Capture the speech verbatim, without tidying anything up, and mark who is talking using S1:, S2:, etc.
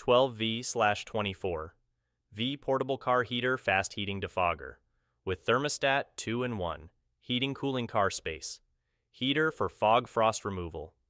S1: twelve V twenty-four V Portable Car Heater Fast Heating Defogger with Thermostat two in one, heating cooling car space, heater for fog frost removal,